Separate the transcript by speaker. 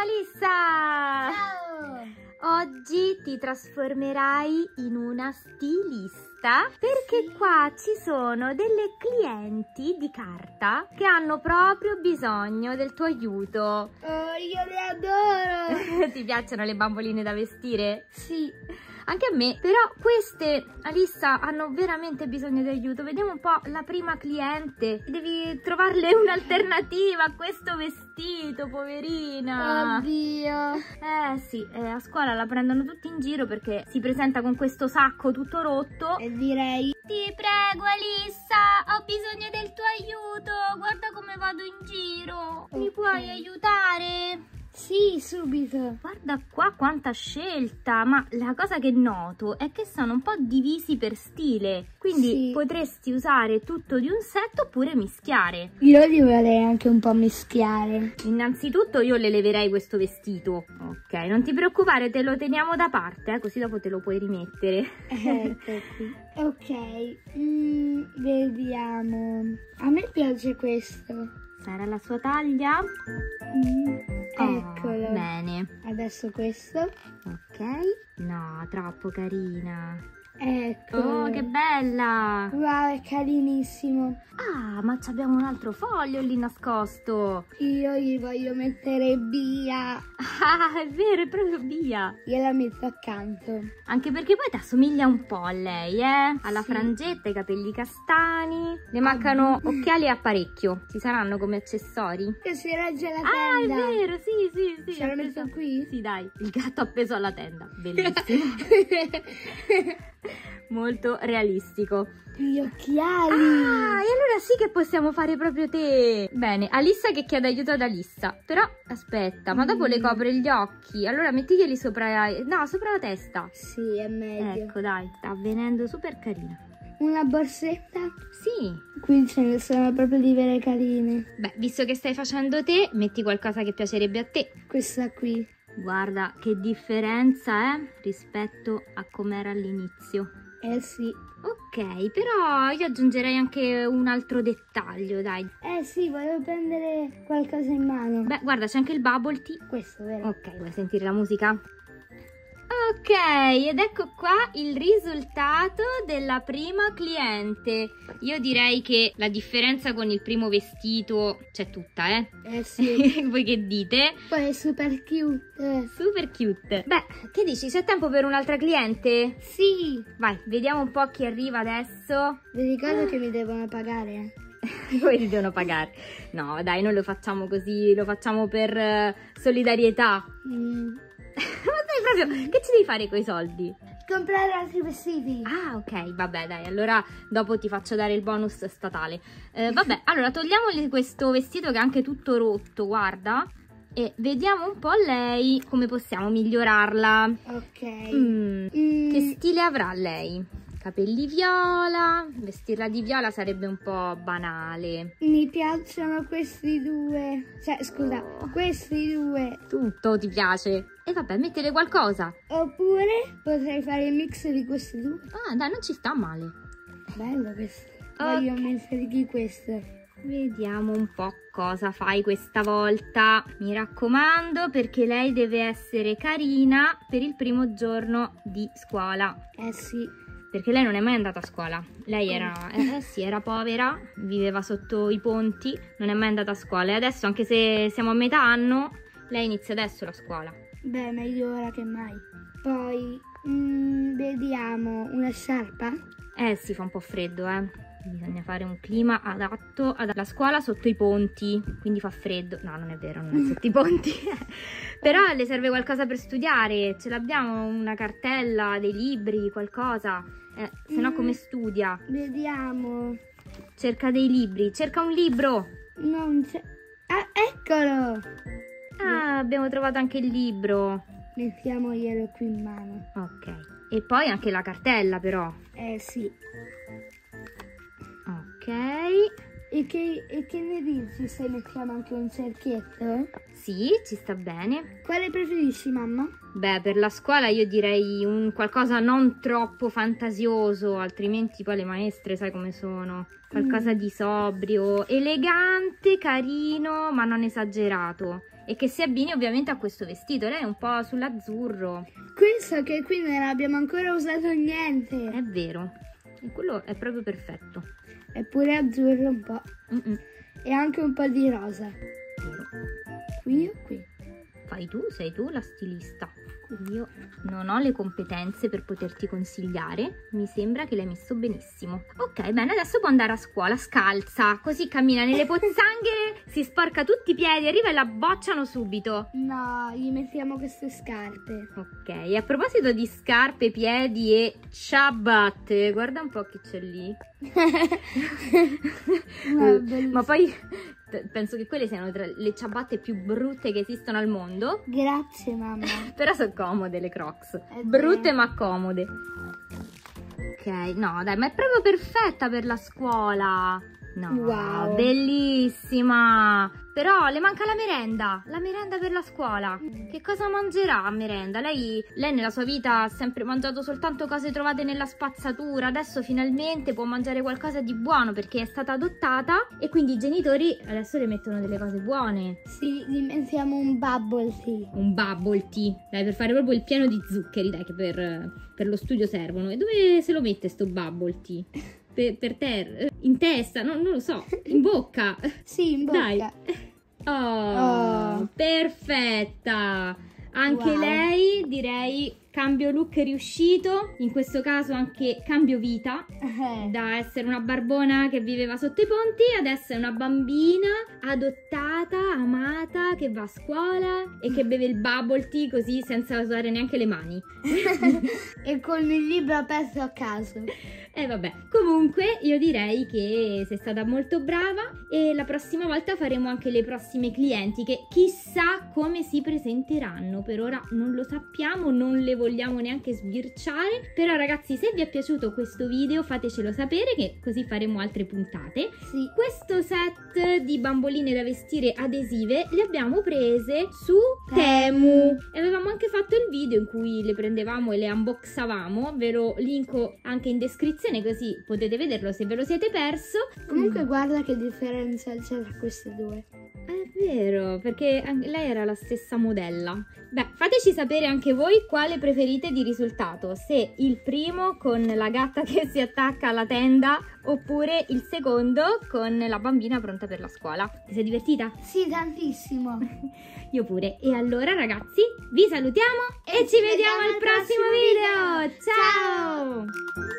Speaker 1: Alissa!
Speaker 2: Ciao!
Speaker 1: Oggi ti trasformerai in una stilista perché qua ci sono delle clienti di carta che hanno proprio bisogno del tuo aiuto.
Speaker 2: Oh, io le adoro!
Speaker 1: Ti piacciono le bamboline da vestire?
Speaker 2: Sì.
Speaker 1: Anche a me, però queste, Alissa, hanno veramente bisogno di aiuto. Vediamo un po' la prima cliente. Devi trovarle un'alternativa a questo vestito, poverina.
Speaker 2: Oddio.
Speaker 1: Sì, a scuola la prendono tutti in giro perché si presenta con questo sacco tutto rotto.
Speaker 2: E direi...
Speaker 1: Ti prego, Alissa, ho bisogno del tuo aiuto. Guarda come vado in giro. Mi puoi aiutare?
Speaker 2: Sì, subito.
Speaker 1: Guarda qua quanta scelta, ma la cosa che noto è che sono un po' divisi per stile, quindi
Speaker 2: Sì.
Speaker 1: potresti usare tutto di un set oppure mischiare.
Speaker 2: Io li vorrei anche un po' mischiare.
Speaker 1: Innanzitutto io le leverei questo vestito, ok? Non ti preoccupare, te lo teniamo da parte, così dopo te lo puoi rimettere.
Speaker 2: Ecco qui. Ok, vediamo. A me piace questo.
Speaker 1: Sarà la sua taglia?
Speaker 2: Eccolo.
Speaker 1: Bene.
Speaker 2: Adesso questo.
Speaker 1: Ok. No, troppo carina.
Speaker 2: Ecco.
Speaker 1: Oh, che bella!
Speaker 2: Wow, è carinissimo.
Speaker 1: Ah, ma abbiamo un altro foglio lì nascosto.
Speaker 2: Io gli voglio mettere via.
Speaker 1: Ah, è vero, è proprio via.
Speaker 2: Io la metto accanto.
Speaker 1: Anche perché poi ti assomiglia un po' a lei, eh? Alla
Speaker 2: Sì.
Speaker 1: frangetta, i capelli castani. Le mancano occhiali e apparecchio. Ci saranno come accessori?
Speaker 2: Che si regge la
Speaker 1: Ah, è
Speaker 2: tenda.
Speaker 1: vero, sì.
Speaker 2: Ce la metto qui?
Speaker 1: Sì, dai. Il gatto appeso alla tenda. Bellissimo. Molto realistico.
Speaker 2: Gli occhiali.
Speaker 1: Ah, e allora sì che possiamo fare proprio te. Bene, Alissa che chiede aiuto ad Alissa. Però aspetta, ma dopo le copre gli occhi. Allora mettiglieli sopra, no, sopra la testa.
Speaker 2: Sì, è meglio.
Speaker 1: Ecco, dai, sta venendo super carina.
Speaker 2: Una borsetta?
Speaker 1: Sì.
Speaker 2: Qui ce ne sono proprio di vere carine.
Speaker 1: Beh, visto che stai facendo te, metti qualcosa che piacerebbe a te.
Speaker 2: Questa qui.
Speaker 1: Guarda che differenza rispetto a com'era all'inizio.
Speaker 2: Eh sì.
Speaker 1: Ok, però io aggiungerei anche un altro dettaglio, dai.
Speaker 2: Eh sì, volevo prendere qualcosa in mano.
Speaker 1: Beh, guarda, c'è anche il bubble tea.
Speaker 2: Questo, vero?
Speaker 1: Ok, vuoi sentire la musica? Ok, ed ecco qua il risultato della prima cliente. Io direi che la differenza con il primo vestito c'è tutta, eh?
Speaker 2: Eh sì.
Speaker 1: Voi che dite?
Speaker 2: Poi è super cute.
Speaker 1: Super cute. Beh, che dici? C'è tempo per un'altra cliente?
Speaker 2: Sì.
Speaker 1: Vai, vediamo un po' chi arriva adesso.
Speaker 2: Vi ricordo che mi devono pagare.
Speaker 1: Poi li devono pagare. No, dai, non lo facciamo così, lo facciamo per solidarietà. Ma dai, proprio, che ci devi fare coi soldi?
Speaker 2: Comprare altri vestiti.
Speaker 1: Ah, ok, vabbè, dai, allora dopo ti faccio dare il bonus statale. Vabbè, allora togliamole questo vestito che è anche tutto rotto, guarda, e vediamo un po' lei come possiamo migliorarla.
Speaker 2: Ok.
Speaker 1: Che stile avrà lei? Capelli viola, vestirla di viola sarebbe un po' banale.
Speaker 2: Mi piacciono questi due. Cioè, scusa, questi due.
Speaker 1: Tutto ti piace? E vabbè, mettele qualcosa.
Speaker 2: Oppure potrei fare il mix di questi due.
Speaker 1: Ah, dai, non ci sta male.
Speaker 2: Bello questo. Voglio mettergli questo.
Speaker 1: Vediamo un po' cosa fai questa volta. Mi raccomando, perché lei deve essere carina per il primo giorno di scuola.
Speaker 2: Eh sì.
Speaker 1: Perché lei non è mai andata a scuola. Lei era, sì, era povera, viveva sotto i ponti, non è mai andata a scuola. E adesso, anche se siamo a metà anno, lei inizia adesso la scuola.
Speaker 2: Beh, meglio ora che mai. Poi, vediamo una sciarpa.
Speaker 1: Sì, fa un po' freddo, Bisogna fare un clima adatto alla scuola sotto i ponti, quindi fa freddo. No, non è vero, non è sotto i ponti. Però le serve qualcosa per studiare. Ce l'abbiamo, una cartella, dei libri, qualcosa. Se no come studia?
Speaker 2: Vediamo.
Speaker 1: Cerca dei libri, cerca un libro.
Speaker 2: Non c'è. Ah, eccolo!
Speaker 1: Ah, abbiamo trovato anche il libro.
Speaker 2: Mettiamoglielo qui in mano.
Speaker 1: Ok. E poi anche la cartella, però.
Speaker 2: Eh sì.
Speaker 1: Ok.
Speaker 2: E che ne dici se mettiamo anche un cerchietto?
Speaker 1: Sì, ci sta bene.
Speaker 2: Quale preferisci, mamma?
Speaker 1: Beh, per la scuola io direi un qualcosa non troppo fantasioso, altrimenti poi le maestre sai come sono. Qualcosa di sobrio, elegante, carino, ma non esagerato. e che si abbini ovviamente a questo vestito. Lei è un po' sull'azzurro.
Speaker 2: Questo che qui non abbiamo ancora usato niente.
Speaker 1: È vero, e quello è proprio perfetto.
Speaker 2: È pure azzurro un po'. E anche un po' di rosa.
Speaker 1: Vero.
Speaker 2: Qui o qui?
Speaker 1: Fai tu, sei tu la stilista. Io non ho le competenze per poterti consigliare. Mi sembra che l'hai messo benissimo. Ok, bene, adesso può andare a scuola scalza, così cammina nelle pozzanghere, si sporca tutti i piedi, arriva e la bocciano subito.
Speaker 2: No, gli mettiamo queste scarpe.
Speaker 1: Ok, e a proposito di scarpe, piedi e ciabatte, guarda un po' che c'è lì. Ma poi penso che quelle siano tra le ciabatte più brutte che esistono al mondo.
Speaker 2: Grazie, mamma.
Speaker 1: Però sono comode le Crocs. Brutte ma comode. Ok, no dai, ma è proprio perfetta per la scuola. No,
Speaker 2: wow,
Speaker 1: bellissima. Però le manca la merenda per la scuola. Che cosa mangerà a merenda? Lei nella sua vita ha sempre mangiato soltanto cose trovate nella spazzatura. Adesso finalmente può mangiare qualcosa di buono perché è stata adottata e quindi i genitori adesso le mettono delle cose buone.
Speaker 2: Sì, gli mettiamo un bubble tea.
Speaker 1: Un bubble tea, dai, per fare proprio il pieno di zuccheri, dai, che per lo studio servono. E dove se lo mette sto bubble tea? Per terra, in testa, non lo so, in bocca.
Speaker 2: Sì, in bocca.
Speaker 1: Dai. Oh, perfetta. Anche
Speaker 2: wow,
Speaker 1: lei, direi, cambio look riuscito. In questo caso anche cambio vita. Da essere una barbona che viveva sotto i ponti, adesso è una bambina adottata, amata, che va a scuola e che beve il bubble tea così senza usare neanche le mani.
Speaker 2: E con il libro aperto a caso.
Speaker 1: E vabbè, comunque io direi che sei stata molto brava e la prossima volta faremo anche le prossime clienti che chissà come si presenteranno. Per ora non lo sappiamo, non le vogliamo neanche sbirciare. Però ragazzi, se vi è piaciuto questo video fatecelo sapere, che così faremo altre puntate.
Speaker 2: Sì.
Speaker 1: Questo set di bamboline da vestire adesive le abbiamo prese su Temu e avevamo anche fatto il video in cui le prendevamo e le unboxavamo. Ve lo linko anche in descrizione così potete vederlo se ve lo siete perso.
Speaker 2: Comunque guarda che differenza c'è tra queste due.
Speaker 1: È vero, perché lei era la stessa modella. Beh, fateci sapere anche voi quale preferite di risultato, se il primo con la gatta che si attacca alla tenda oppure il secondo con la bambina pronta per la scuola. Ti sei divertita?
Speaker 2: Sì, tantissimo.
Speaker 1: Io pure. E allora ragazzi, vi salutiamo e ci vediamo al prossimo video. Ciao!